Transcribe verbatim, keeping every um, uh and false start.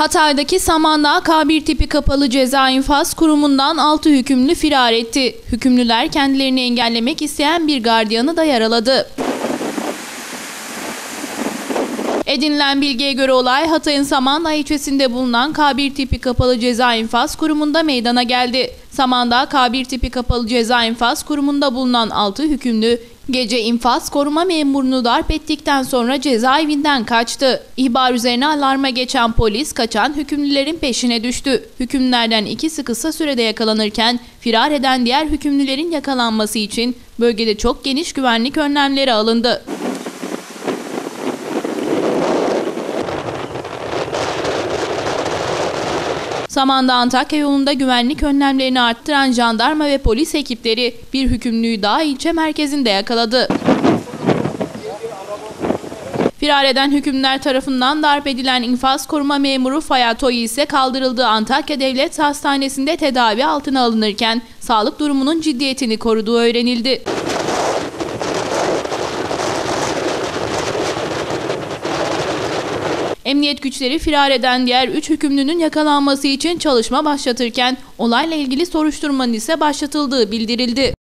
Hatay'daki Samandağ K bir tipi kapalı ceza infaz kurumundan altı hükümlü firar etti. Hükümlüler kendilerini engellemek isteyen bir gardiyanı da yaraladı. Edinilen bilgiye göre olay Hatay'ın Samandağ ilçesinde bulunan K bir tipi kapalı ceza infaz kurumunda meydana geldi. Samandağ K bir tipi kapalı ceza infaz kurumunda bulunan altı hükümlü gece infaz koruma memurunu darp ettikten sonra cezaevinden kaçtı. İhbar üzerine alarma geçen polis kaçan hükümlülerin peşine düştü. Hükümlülerden ikisi kısa sürede yakalanırken firar eden diğer hükümlülerin yakalanması için bölgede çok geniş güvenlik önlemleri alındı. Samandağ-Antakya yolunda güvenlik önlemlerini arttıran jandarma ve polis ekipleri bir hükümlüyü daha ilçe merkezinde yakaladı. Firar eden hükümlüler tarafından darp edilen infaz koruma memuru Fayatoy ise kaldırıldığı Antakya Devlet Hastanesi'nde tedavi altına alınırken sağlık durumunun ciddiyetini koruduğu öğrenildi. Emniyet güçleri firar eden diğer üç hükümlünün yakalanması için çalışma başlatırken olayla ilgili soruşturmanın ise başlatıldığı bildirildi.